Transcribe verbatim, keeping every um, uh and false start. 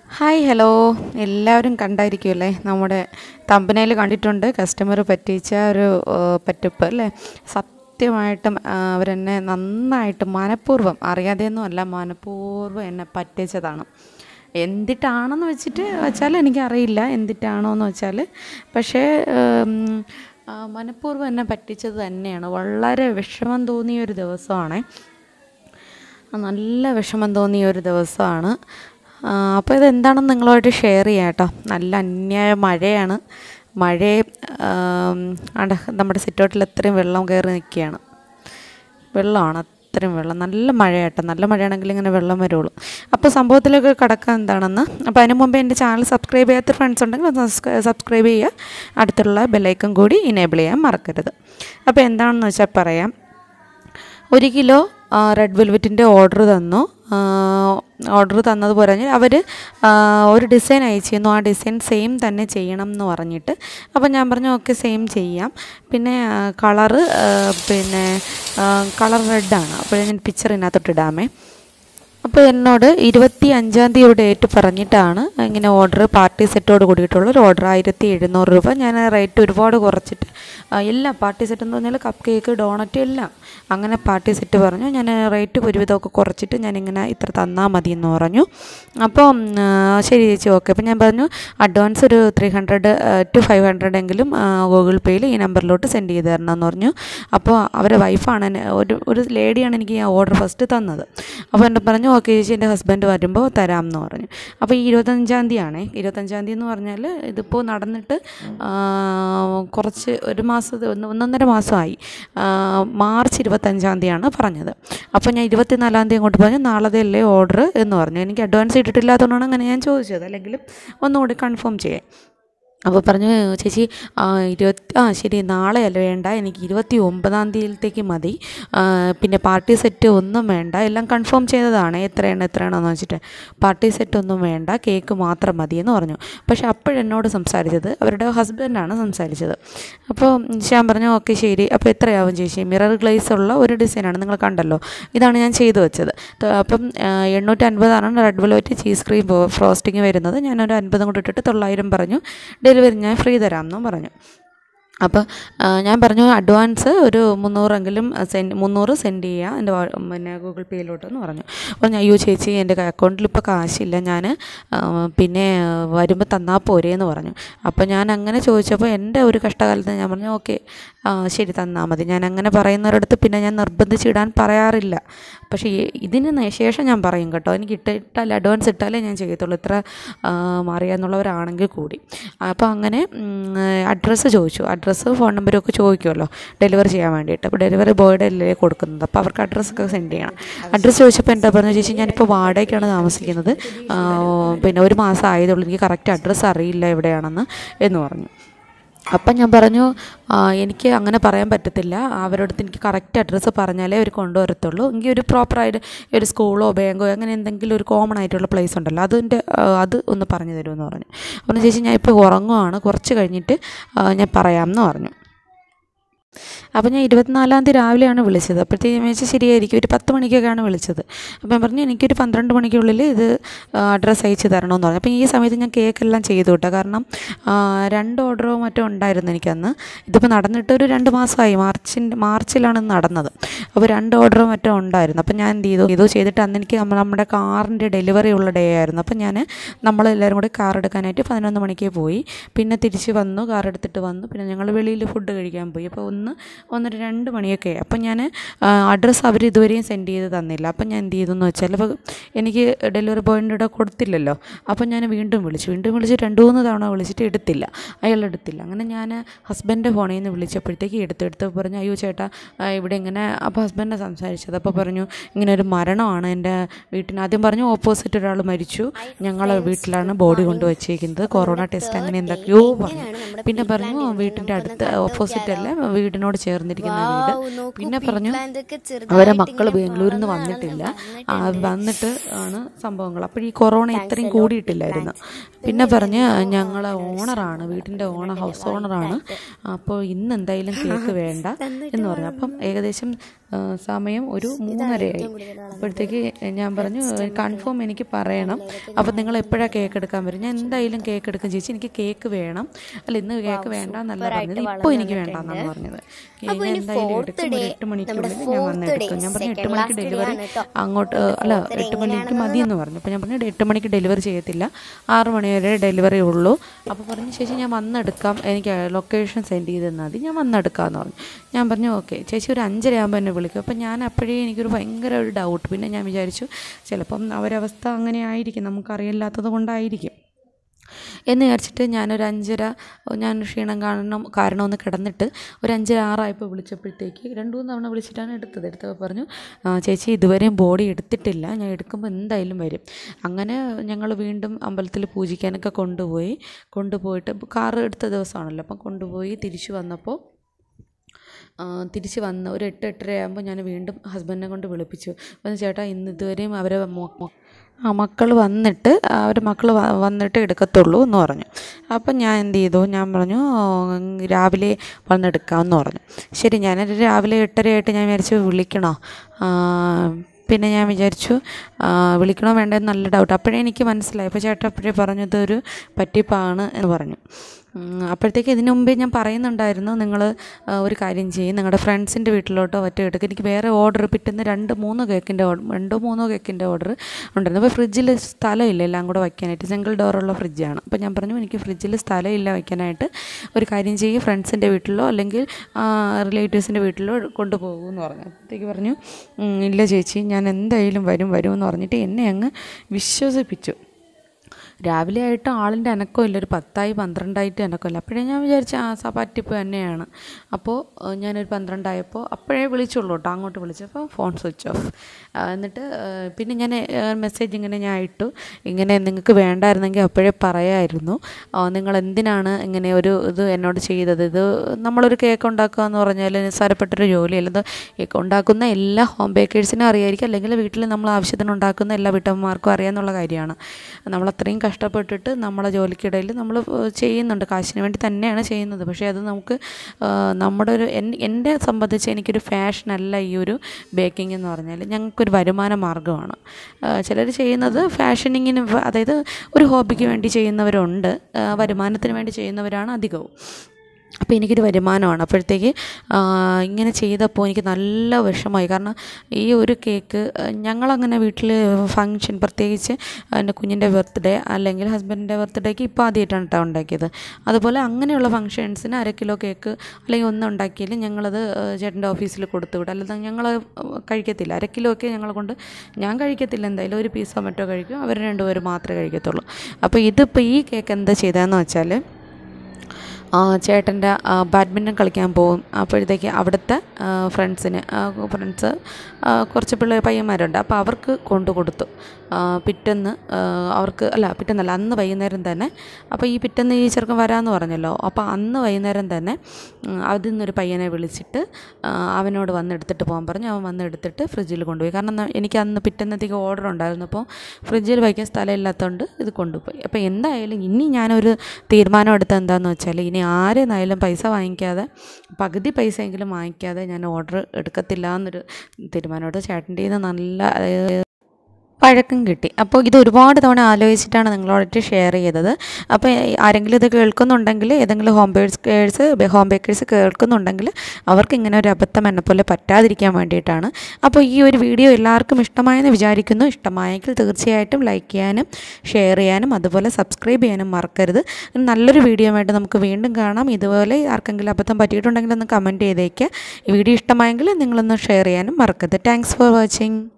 Hi hello എല്ലാവരും കണ്ടായിരിക്കുമല്ലേ നമ്മുടെ തമ്പനയിൽ കണ്ടിട്ടുണ്ട് കസ്റ്റമർ പറ്റിച്ച ഒരു പറ്റിപ്പ് അല്ലേ സത്യമായിട്ടും അവരെന്നെ നന്നായിട്ട് മനഃപൂർവ്വം അറിയാതെയൊന്നും അല്ല മനഃപൂർവ്വം എന്നെ പറ്റിച്ചതാണ് എന്തിട്ടാണെന്ന് വെച്ചിട്ട് വെച്ചാൽ എനിക്കറിയില്ല എന്തിട്ടാണോ എന്ന് വെച്ചാൽ പക്ഷേ മനഃപൂർവ്വം എന്നെ പറ്റിച്ചത് തന്നെയാണ് വളരെ വിഷമം തോന്നിയ ഒരു ദിവസമാണ് നല്ല വിഷമം തോന്നിയ ഒരു ദിവസമാണ് അപ്പോൾ ഇതെന്താണെന്ന് നിങ്ങളുമായിട്ട് ഷെയർ ചെയ്യാം കേട്ടോ നല്ല അന്യായ മഴയാണ് മഴയെ നമ്മുടെ സിറ്റൗട്ടിൽ അത്രയും വെള്ളം കയറി നിൽക്കുകയാണ് വെള്ളമാണ് അത്രയും വെള്ളം നല്ല മഴയാട്ടോ നല്ല മഴയാണെങ്കിൽ ഇങ്ങനെ വെള്ളം വരുള്ളൂ അപ്പോൾ സംഭവത്തിലൊക്കെ കിടക്കാൻ എന്താണെന്ന് അപ്പോൾ അതിന് മുമ്പ് എൻ്റെ ചാനൽ സബ്സ്ക്രൈബ് ചെയ്യാത്ത ഫ്രണ്ട്സ് ഉണ്ടെങ്കിൽ ഒന്ന് സബ്സ്ക്രൈബ് ചെയ്യുക അടുത്തുള്ള ബെല്ലൈക്കൺ കൂടി ഇനേബിൾ ചെയ്യാൻ മറക്കരുത് അപ്പോൾ എന്താണെന്ന് വെച്ചാൽ പറയാം ഒരു കിലോ റെഡ് വെൽവെറ്റിൻ്റെ ഓർഡർ തന്നു ഓർഡർ തന്നത് പറഞ്ഞാൽ അവർ ഒരു ഡിസൈൻ അയച്ചിരുന്നു ആ ഡിസൈൻ സെയിം തന്നെ ചെയ്യണം എന്ന് പറഞ്ഞിട്ട് അപ്പോൾ ഞാൻ പറഞ്ഞു ഓക്കെ സെയിം ചെയ്യാം പിന്നെ കളറ് പിന്നെ കളർ റെഡാണ് അപ്പോൾ ഞാൻ പിക്ചർ ഇതിനകത്തോട്ട് ഇടാമേ അപ്പോൾ എന്നോട് ഇരുപത്തി അഞ്ചാം തീയതി ഒരു ഡേറ്റ് പറഞ്ഞിട്ടാണ് ഇങ്ങനെ ഓർഡർ പാർട്ടി സെറ്റോട് കൂടിയിട്ടുള്ള ഒരു ഓർഡർ ആയിരത്തി എഴുന്നൂറ് രൂപ ഞാൻ റേറ്റ് ഒരുപാട് കുറച്ചിട്ട് എല്ലാം പാർട്ടി സെറ്റ് എന്ന് പറഞ്ഞാൽ കപ്പ് കേക്ക് ഡോണറ്റ് എല്ലാം അങ്ങനെ പാർട്ടി സെറ്റ് പറഞ്ഞു ഞാൻ റേറ്റ് ഒരുവിധമൊക്കെ കുറച്ചിട്ട് ഞാനിങ്ങനെ ഇത്ര തന്നാൽ മതി എന്ന് പറഞ്ഞു അപ്പോൾ ശരി ചേച്ചി ഓക്കെ അപ്പോൾ ഞാൻ പറഞ്ഞു അഡ്വാൻസ് ഒരു three hundred to five hundred എങ്കിലും ഗൂഗിൾ പേയിൽ ഈ നമ്പറിലോട്ട് സെൻഡ് ചെയ്ത് തരണം എന്ന് പറഞ്ഞു അപ്പോൾ അവരുടെ വൈഫാണ് ഒരു ഒരു ലേഡിയാണ് എനിക്ക് ഈ ഓർഡർ ഫസ്റ്റ് തന്നത് അപ്പോൾ എന്നെ പറഞ്ഞു ഓക്കെ ചേച്ചി എൻ്റെ ഹസ്ബൻഡ് വരുമ്പോൾ തരാം എന്ന് പറഞ്ഞു അപ്പോൾ ഈ ഇരുപത്തഞ്ചാം തീയതി ആണേ ഇരുപത്തഞ്ചാം തീയതി എന്ന് പറഞ്ഞാൽ ഇതിപ്പോൾ നടന്നിട്ട് കുറച്ച് ഒരു മാസം ഒന്നൊന്നര മാസമായി മാർച്ച് ഇരുപത്തഞ്ചാം തീയതിയാണ് പറഞ്ഞത് അപ്പോൾ ഞാൻ ഇരുപത്തിനാലാം തീയതി അങ്ങോട്ട് പറഞ്ഞു നാളെയല്ലേ ഓർഡർ എന്ന് പറഞ്ഞു എനിക്ക് അഡ്വാൻസ് ഇട്ടിട്ടില്ലാത്തതുകൊണ്ടാണ് അങ്ങനെ ഞാൻ ചോദിച്ചത് അല്ലെങ്കിലും ഒന്നുകൂടി കൺഫേം ചെയ്യാം അപ്പോൾ പറഞ്ഞു ചേച്ചി ഇരുപത്തി ആ ശരി നാളെ അല്ല വേണ്ട എനിക്ക് ഇരുപത്തി ഒമ്പതാം തീയതിയിലത്തേക്ക് മതി പിന്നെ പാർട്ടി സെറ്റ് ഒന്നും വേണ്ട എല്ലാം കൺഫേം ചെയ്തതാണ് എത്രയാണ് എത്രയാണെന്ന് വെച്ചിട്ട് പാർട്ടി സെറ്റ് ഒന്നും വേണ്ട കേക്ക് മാത്രം മതി എന്ന് പറഞ്ഞു പക്ഷേ അപ്പോഴെന്നോട് സംസാരിച്ചത് അവരുടെ ഹസ്ബൻഡാണ് സംസാരിച്ചത് അപ്പോൾ ഞാൻ പറഞ്ഞു ഓക്കെ ശരി അപ്പോൾ എത്രയാവും ചേച്ചി മിറർ ഗ്ലേസ് ഉള്ള ഒരു ഡിസൈനാണ് നിങ്ങൾ കണ്ടല്ലോ ഇതാണ് ഞാൻ ചെയ്തു വെച്ചത് അപ്പം എണ്ണൂറ്റി അൻപതാണ് red velvet cheese cream frosting വരുന്നത് ഞാനൊരു അൻപതും കൂടി ഇട്ടിട്ട് തൊള്ളായിരം പറഞ്ഞു ഡെലിവറി ഞാൻ ഫ്രീ തരാമെന്നും പറഞ്ഞു അപ്പോൾ ഞാൻ പറഞ്ഞു അഡ്വാൻസ് ഒരു മുന്നൂറെങ്കിലും സെൻഡ് മുന്നൂറ് സെൻഡ് ചെയ്യുക എൻ്റെ പിന്നെ ഗൂഗിൾ പേയിലോട്ടെന്ന് പറഞ്ഞു അപ്പോൾ ഞാൻ അയ്യോ ചേച്ചി എൻ്റെ അക്കൗണ്ടിൽ ഇപ്പോൾ കാശില്ല ഞാൻ പിന്നെ വരുമ്പോൾ തന്നാൽ പോരേ എന്ന് പറഞ്ഞു അപ്പോൾ ഞാൻ അങ്ങനെ ചോദിച്ചപ്പോൾ എൻ്റെ ഒരു കഷ്ടകാലത്ത് ഞാൻ പറഞ്ഞു ഓക്കെ ശരി തന്നാൽ മതി ഞാൻ അങ്ങനെ പറയുന്നവരടുത്ത് പിന്നെ ഞാൻ നിർബന്ധിച്ചിടാൻ പറയാറില്ല പക്ഷേ ഇതിന് ശേഷം ഞാൻ പറയും കേട്ടോ എനിക്ക് ഇട്ടിട്ടാൽ അഡ്വാൻസ് ഇട്ടാലേ ഞാൻ ചെയ്യത്തുള്ളൂ ഇത്ര അറിയാമെന്നുള്ളവരാണെങ്കിൽ കൂടി അപ്പോൾ അങ്ങനെ അഡ്രസ്സ് ചോദിച്ചു അഡ്രസ്സ് ഫോൺ നമ്പരും ഒക്കെ ചോദിക്കുമല്ലോ ഡെലിവറി ചെയ്യാൻ വേണ്ടിയിട്ട് അപ്പോൾ ഡെലിവറി ബോയുടെ അല്ലേ കൊടുക്കുന്നത് അപ്പോൾ അവർക്ക് അഡ്രസ്സൊക്കെ സെൻഡ് ചെയ്യണം അഡ്രസ്സ് ചോദിച്ചപ്പോൾ എന്താ പറഞ്ഞു ചേച്ചി ഞാനിപ്പോൾ വാടകയ്ക്കാണ് താമസിക്കുന്നത് പിന്നെ ഒരു മാസം ആയതുള്ളൂ എനിക്ക് കറക്റ്റ് അഡ്രസ്സ് അറിയില്ല എവിടെയാണെന്ന് എന്ന് പറഞ്ഞു അപ്പം ഞാൻ പറഞ്ഞു എനിക്ക് അങ്ങനെ പറയാൻ പറ്റത്തില്ല അവരോടത്ത് എനിക്ക് കറക്റ്റ് അഡ്രസ്സ് പറഞ്ഞാലേ അവർ കൊണ്ടുവരത്തുള്ളൂ എങ്കിൽ ഒരു പ്രോപ്പറായിട്ട് ഒരു സ്കൂളോ ബാങ്കോ അങ്ങനെ എന്തെങ്കിലും ഒരു കോമൺ ആയിട്ടുള്ള പ്ലേസ് ഉണ്ടല്ലോ അതിൻ്റെ അത് ഒന്ന് പറഞ്ഞു തരുമെന്ന് പറഞ്ഞു അപ്പോൾ ചേച്ചി ഞാൻ ഇപ്പോൾ ഉറങ്ങുവാണ് കുറച്ച് കഴിഞ്ഞിട്ട് ഞാൻ പറയാമെന്ന് പറഞ്ഞു അപ്പോൾ ഞാൻ ഇരുപത്തിനാലാം തീയതി രാവിലെയാണ് വിളിച്ചത് അപ്പോഴത്തേക്കും വെച്ചാൽ ശരിയായിരിക്കും ഒരു പത്ത് മണിക്കൊക്കെയാണ് വിളിച്ചത് അപ്പോൾ ഞാൻ പറഞ്ഞു എനിക്കൊരു പന്ത്രണ്ട് മണിക്കുള്ളിൽ ഇത് അഡ്രസ്സ് അയച്ച് തരണമെന്ന് പറഞ്ഞു അപ്പോൾ ഈ സമയത്ത് ഞാൻ കേക്കെല്ലാം ചെയ്തു കേട്ടോ കാരണം രണ്ട് ഓർഡറോ മറ്റോ ഉണ്ടായിരുന്നു എനിക്കന്ന് ഇതിപ്പോൾ നടന്നിട്ട് ഒരു രണ്ട് മാസമായി മാർച്ചിൻ്റെ മാർച്ചിലാണ് നടന്നത് അപ്പോൾ രണ്ട് ഓർഡറോ മറ്റോ ഉണ്ടായിരുന്നു അപ്പോൾ ഞാൻ എന്ത് ചെയ്തു ഇത് ചെയ്തിട്ട് അന്ന് എനിക്ക് നമ്മുടെ കാറിൻ്റെ ഡെലിവറി ഉള്ള ഡേ ആയിരുന്നു അപ്പോൾ ഞാൻ നമ്മളെല്ലാവരും കൂടി കാർ എടുക്കാനായിട്ട് പതിനൊന്ന് മണിക്ക് പോയി പിന്നെ തിരിച്ച് വന്നു കാർ എടുത്തിട്ട് വന്നു പിന്നെ ഞങ്ങൾ വെളിയിൽ ഫുഡ് കഴിക്കാൻ പോയി അപ്പോൾ ഒന്ന് ഒന്നര രണ്ട് മണിയൊക്കെ അപ്പം ഞാൻ അഡ്രസ്സ് അവർ ഇതുവരെയും സെൻഡ് ചെയ്ത് തന്നില്ല അപ്പം ഞാൻ എന്ത് ചെയ്തു എന്ന് വെച്ചാൽ അപ്പോൾ എനിക്ക് ഡെലിവറി ബോയിൻ്റെ ഇവിടെ കൊടുത്തില്ലല്ലോ അപ്പം ഞാൻ വീണ്ടും വിളിച്ചു വീണ്ടും വിളിച്ച് രണ്ട് മൂന്ന് തവണ വിളിച്ചിട്ട് എടുത്തില്ല അയാൾ എടുത്തില്ല അങ്ങനെ ഞാൻ ഹസ്ബൻഡിൻ്റെ ഫോണിൽ നിന്ന് വിളിച്ചപ്പോഴത്തേക്ക് എടുത്തെടുത്ത് പറഞ്ഞു അയ്യോ ചേട്ടാ ഇവിടെ ഇങ്ങനെ അപ്പോൾ ഹസ്ബൻഡിനെ സംസാരിച്ചത് അപ്പോൾ പറഞ്ഞു ഇങ്ങനെ ഒരു മരണമാണ് എൻ്റെ വീട്ടിന് ആദ്യം പറഞ്ഞു ഓപ്പോസിറ്റ് ഒരാൾ മരിച്ചു ഞങ്ങളെ വീട്ടിലാണ് ബോഡി കൊണ്ട് വെച്ചേക്കുന്നത് കൊറോണ ടെസ്റ്റ് അങ്ങനെ എന്തൊക്കെയോ പറഞ്ഞു പിന്നെ പറഞ്ഞു വീട്ടിൻ്റെ അടുത്ത് ഓപ്പോസിറ്റ് അല്ല വീടിന് റോഡിനോട് ചേർന്നിരിക്കുന്ന വീട്. പിന്നെ പറഞ്ഞു അവരെ മക്കൾ ബാംഗ്ലൂരിൽ നിന്ന് വന്നിട്ടില്ല, വന്നിട്ട് ആണ് സംഭവങ്ങൾ. അപ്പോൾ ഈ കൊറോണ ഇത്രയും കൂടിയിട്ടില്ലായിരുന്നു. പിന്നെ പറഞ്ഞ് ഞങ്ങൾ ഓണറാണ്, വീട്ടിൻ്റെ ഓണർ ഹൗസ് ഓണറാണ്, അപ്പോൾ ഇന്ന് എന്തായാലും കേക്ക് വേണ്ട എന്ന് പറഞ്ഞു. അപ്പം ഏകദേശം സമയം ഒരു മൂന്നരയായി. അപ്പോഴത്തേക്ക് ഞാൻ പറഞ്ഞു കൺഫേം എനിക്ക് പറയണം, അപ്പം നിങ്ങൾ എപ്പോഴാണ് കേക്ക് എടുക്കാൻ വരും? ഞാൻ എന്തായാലും കേക്ക് എടുക്കും ചേച്ചി, എനിക്ക് കേക്ക് വേണം. അല്ല ഇന്ന് കേക്ക് വേണ്ട എന്നല്ല പറഞ്ഞത്, ഇപ്പോൾ എനിക്ക് വേണ്ടെന്നാണ് പറഞ്ഞത്. കേക്ക് എന്തായാലും എടുക്കും, ഒരു എട്ട് മണിക്കുള്ളിൽ ഞാൻ വന്നെടുക്കും. ഞാൻ പറഞ്ഞു എട്ട് മണിക്ക് ഡെലിവറി അങ്ങോട്ട് അല്ല എട്ട് മണിക്ക് മതി എന്ന് പറഞ്ഞു. അപ്പോൾ ഞാൻ പറഞ്ഞു എട്ട് മണിക്ക് ഡെലിവറി ചെയ്യത്തില്ല, ആറ് മണി വരെ ഡെലിവറി ഉള്ളൂ. അപ്പോൾ പറഞ്ഞു ചേച്ചി ഞാൻ വന്നെടുക്കാം, എനിക്ക് ലൊക്കേഷൻ സെൻഡ് ചെയ്ത് തന്നാൽ മതി, ഞാൻ വന്നെടുക്കാമെന്ന് പറഞ്ഞു. ഞാൻ പറഞ്ഞു ഓക്കെ ചേച്ചി ഒരു അഞ്ചര ആകുമ്പോൾ എന്നെ വിളിക്കും. അപ്പം ഞാൻ അപ്പോഴേ എനിക്കൊരു ഭയങ്കര ഒരു ഡൗട്ട്. പിന്നെ ഞാൻ വിചാരിച്ചു ചിലപ്പം അവരവസ്ഥ അങ്ങനെ ആയിരിക്കും, നമുക്കറിയില്ലാത്തത് കൊണ്ടായിരിക്കും എന്ന് വിചാരിച്ചിട്ട് ഞാനൊരു അഞ്ചര ഞാൻ ക്ഷീണം കാണണം കാരണം ഒന്ന് കിടന്നിട്ട് ഒരു അഞ്ചര ആറായപ്പോൾ വിളിച്ചപ്പോഴത്തേക്ക് രണ്ട് മൂന്ന് തവണ വിളിച്ചിട്ടാണ് എടുത്തത്. എടുത്തപ്പോൾ പറഞ്ഞു ചേച്ചി ഇതുവരെയും ബോഡി എടുത്തിട്ടില്ല, ഞാൻ എടുക്കുമ്പോൾ എന്തായാലും വരും. അങ്ങനെ ഞങ്ങൾ വീണ്ടും അമ്പലത്തിൽ പൂജിക്കാനൊക്കെ കൊണ്ടുപോയി. കൊണ്ടുപോയിട്ട് കാറ് എടുത്ത ദിവസമാണല്ലോ, അപ്പം കൊണ്ടുപോയി തിരിച്ചു വന്നപ്പോൾ തിരിച്ച് വന്ന് ഒരു എട്ട് എട്ടര ആകുമ്പോൾ ഞാൻ വീണ്ടും ഹസ്ബൻഡിനെ കൊണ്ട് വിളിപ്പിച്ചു. അപ്പം ചേട്ടാ ഇന്ന് ഇതുവരെയും അവരെ ആ മക്കൾ വന്നിട്ട് അവർ മക്കൾ വന്നിട്ട് എടുക്കത്തുള്ളൂ എന്ന് പറഞ്ഞു. അപ്പം ഞാൻ എന്ത് ചെയ്തു, ഞാൻ പറഞ്ഞു രാവിലെ വന്നെടുക്കാമെന്ന് പറഞ്ഞു. ശരി ഞാനൊരു രാവിലെ എട്ടരയായിട്ട് ഞാൻ വിചാരിച്ചു വിളിക്കണോ, പിന്നെ ഞാൻ വിചാരിച്ചു വിളിക്കണോ വേണ്ടതെന്ന് നല്ല ഡൗട്ട്. അപ്പോഴേ എനിക്ക് മനസ്സിലായി. അപ്പോൾ ചേട്ടൻ അപ്പോഴേ പറഞ്ഞു ഇതൊരു പറ്റിപ്പാണ് എന്ന് പറഞ്ഞു. അപ്പോഴത്തേക്ക് ഇതിനു മുമ്പേ ഞാൻ പറയുന്നുണ്ടായിരുന്നു നിങ്ങൾ ഒരു കാര്യം ചെയ്യും, നിങ്ങളുടെ ഫ്രണ്ട്സിൻ്റെ വീട്ടിലോട്ടോ മറ്റോ എടുക്കുക. എനിക്ക് വേറെ ഓർഡർ പിറ്റുന്ന രണ്ട് മൂന്ന് കേക്കിൻ്റെ ഓർഡർ രണ്ടോ മൂന്നോ കേക്കിൻ്റെ ഓർഡർ ഉണ്ടായിരുന്നു. അപ്പോൾ ഫ്രിഡ്ജിൽ സ്ഥലമില്ല എല്ലാം കൂടെ വയ്ക്കാനായിട്ട്, സിംഗിൾ ഡോറുള്ള ഫ്രിഡ്ജാണ്. അപ്പോൾ ഞാൻ പറഞ്ഞു എനിക്ക് ഫ്രിഡ്ജിൽ സ്ഥലമില്ല വയ്ക്കാനായിട്ട്, ഒരു കാര്യം ചെയ്യും ഫ്രണ്ട്സിൻ്റെ വീട്ടിലോ അല്ലെങ്കിൽ റിലേറ്റീവ്സിൻ്റെ വീട്ടിലോ കൊണ്ടുപോകുമെന്ന് പറഞ്ഞു. അപ്പോഴത്തേക്ക് പറഞ്ഞു ഇല്ല ചേച്ചി ഞാൻ എന്തായാലും വരും വരും എന്ന് പറഞ്ഞിട്ട് എന്നെ അങ്ങ് വിശ്വസിപ്പിച്ചു. രാവിലെ ആയിട്ട് ആളിൻ്റെ അനക്കമില്ല, ഒരു പത്തായി പന്ത്രണ്ടായിട്ട് അനക്കമില്ല. അപ്പോഴേ ഞാൻ വിചാരിച്ച ആ പറ്റിപ്പ് തന്നെയാണ്. അപ്പോൾ ഞാനൊരു പന്ത്രണ്ടായപ്പോൾ അപ്പോഴേ വിളിച്ചുള്ളൂ കേട്ടോ, അങ്ങോട്ട് വിളിച്ചപ്പോൾ ഫോൺ സ്വിച്ച് ഓഫ്. എന്നിട്ട് പിന്നെ ഞാൻ മെസ്സേജ് ഇങ്ങനെ ഞാൻ ഇട്ടു, ഇങ്ങനെ നിങ്ങൾക്ക് വേണ്ടായിരുന്നെങ്കിൽ അപ്പോഴേ പറയാമായിരുന്നു, നിങ്ങൾ എന്തിനാണ് ഇങ്ങനെ ഒരു ഇത് എന്നോട് ചെയ്തത്, ഇത് നമ്മളൊരു കേക്ക് ഉണ്ടാക്കുക എന്ന് പറഞ്ഞാൽ നിസ്സാരപ്പെട്ടൊരു ജോലിയല്ല. ഇത് കേക്ക് ഉണ്ടാക്കുന്ന എല്ലാ ഹോം ബേക്കേഴ്സിനും അറിയായിരിക്കും, അല്ലെങ്കിൽ വീട്ടിൽ നമ്മൾ ആവശ്യത്തിന് ഉണ്ടാക്കുന്ന എല്ലാ വീട്ടമ്മമാർക്കും അറിയാമെന്നുള്ള കാര്യമാണ്. നമ്മളത്രയും കഷ്ടപ്പെട്ടിട്ട് നമ്മളെ ജോലിക്കിടയിൽ നമ്മൾ ചെയ്യുന്നുണ്ട്, കാശിന് വേണ്ടി തന്നെയാണ് ചെയ്യുന്നത്. പക്ഷേ അത് നമുക്ക് നമ്മുടെ ഒരു എന്നെ സംബന്ധിച്ച് എനിക്കൊരു ഫാഷനല്ല ഈ ഒരു ബേക്കിംഗ് എന്ന് പറഞ്ഞാൽ, ഞങ്ങൾക്കൊരു വരുമാന മാർഗ്ഗമാണ്. ചിലർ ചെയ്യുന്നത് ഫാഷനിങ്ങിന്, അതായത് ഒരു ഹോബിക്ക് വേണ്ടി ചെയ്യുന്നവരുണ്ട്, വരുമാനത്തിന് വേണ്ടി ചെയ്യുന്നവരാണ് അധികവും. അപ്പോൾ എനിക്കൊരു വരുമാനമാണ്. അപ്പോഴത്തേക്ക് ഇങ്ങനെ ചെയ്തപ്പോൾ എനിക്ക് നല്ല വിഷമമായി. കാരണം ഈ ഒരു കേക്ക് ഞങ്ങളങ്ങനെ വീട്ടിൽ ഫങ്ഷൻ, പ്രത്യേകിച്ച് എൻ്റെ കുഞ്ഞിൻ്റെ ബർത്ത്ഡേ അല്ലെങ്കിൽ ഹസ്ബൻഡിൻ്റെ ബർത്ത്ഡേക്ക് ഇപ്പോൾ ആദ്യമായിട്ടാണ് കേട്ടോ ഉണ്ടാക്കിയത്. അതുപോലെ അങ്ങനെയുള്ള ഫങ്ഷൻസിന് അര കിലോ കേക്ക് അല്ലെങ്കിൽ ഒന്നും ഉണ്ടാക്കിയാലും ഞങ്ങളത് ചേട്ടൻ്റെ ഓഫീസിൽ കൊടുത്തു വിടും. അല്ലാതെ ഞങ്ങൾ കഴിക്കത്തില്ല. അര കിലോ ഒക്കെ ഞങ്ങളെ കൊണ്ട് ഞാൻ കഴിക്കത്തില്ല, എന്തായാലും ഒരു പീസോ മറ്റോ കഴിക്കും, അവർ രണ്ടുപേരും മാത്രമേ കഴിക്കത്തുള്ളൂ. അപ്പോൾ ഇതിപ്പോൾ ഈ കേക്ക് എന്താ ചെയ്തതെന്ന് വെച്ചാൽ ചേട്ടൻ്റെ ബാഡ്മിൻ്റൺ കളിക്കാൻ പോകും. അപ്പോഴത്തേക്ക് അവിടുത്തെ ഫ്രണ്ട്സിന് ഫ്രണ്ട്സ് കുറച്ച് പിള്ളേർ പയ്യന്മാരുണ്ട്, അപ്പോൾ അവർക്ക് കൊണ്ടു കൊടുത്തു. പിറ്റേന്ന് അവർക്ക് അല്ല പിറ്റേന്നല്ല അന്ന് വൈകുന്നേരം തന്നെ. അപ്പോൾ ഈ പിറ്റേന്ന് ഈ ചെറുക്കൻ വരാമെന്ന് പറഞ്ഞല്ലോ, അപ്പോൾ അന്ന് വൈകുന്നേരം തന്നെ അതിൽ നിന്നൊരു പയ്യനെ വിളിച്ചിട്ട് അവനോട് വന്ന് എടുത്തിട്ട് പോകാൻ പറഞ്ഞു. അവൻ വന്ന് എടുത്തിട്ട് ഫ്രിഡ്ജിൽ കൊണ്ടുപോയി. കാരണം എനിക്ക് അന്ന് പിറ്റേന്നത്തേക്ക് ഓർഡർ ഉണ്ടായിരുന്നു, അപ്പോൾ ഫ്രിഡ്ജിൽ വയ്ക്കാൻ സ്ഥലമില്ലാത്തതുകൊണ്ട് ഇത് കൊണ്ടുപോയി. അപ്പോൾ എന്തായാലും ഇനി ഞാനൊരു തീരുമാനം എടുത്തത് എന്താണെന്ന് വെച്ചാൽ, ഇനി ആരെന്നായാലും പൈസ വാങ്ങിക്കാതെ, പകുതി പൈസയെങ്കിലും വാങ്ങിക്കാതെ ഞാൻ ഓർഡർ എടുക്കത്തില്ല എന്നൊരു തീരുമാനമെടുത്ത്. ചേട്ടൻ്റെ നിന്ന് നല്ല പഴക്കം കിട്ടി. അപ്പോൾ ഇത് ഒരുപാട് തവണ ആലോചിച്ചിട്ടാണ് നിങ്ങളോടായിട്ട് ഷെയർ ചെയ്തത്. അപ്പോൾ ആരെങ്കിലും ഇത് കേൾക്കുന്നുണ്ടെങ്കിൽ, ഏതെങ്കിലും ഹോം ബേക്കേഴ്സ് ഹോം ബേക്കേഴ്സ് കേൾക്കുന്നുണ്ടെങ്കിൽ അവർക്ക് ഇങ്ങനെ ഒരു അബദ്ധം എന്നെപ്പോലെ പറ്റാതിരിക്കാൻ വേണ്ടിയിട്ടാണ്. അപ്പോൾ ഈ ഒരു വീഡിയോ എല്ലാവർക്കും ഇഷ്ടമായെന്ന് വിചാരിക്കുന്നു. ഇഷ്ടമായെങ്കിൽ തീർച്ചയായിട്ടും ലൈക്ക് ചെയ്യാനും ഷെയർ ചെയ്യാനും അതുപോലെ സബ്സ്ക്രൈബ് ചെയ്യാനും മറക്കരുത്. നല്ലൊരു വീഡിയോ ആയിട്ട് നമുക്ക് വീണ്ടും കാണാം. ഇതുപോലെ ആർക്കെങ്കിലും അബദ്ധം പറ്റിയിട്ടുണ്ടെങ്കിൽ ഒന്ന് കമൻറ്റ് ചെയ്തേക്കുക. ഈ വീഡിയോ ഇഷ്ടമായെങ്കിൽ നിങ്ങളൊന്ന് ഷെയർ ചെയ്യാനും മറക്കരുത്. Thanks for watching.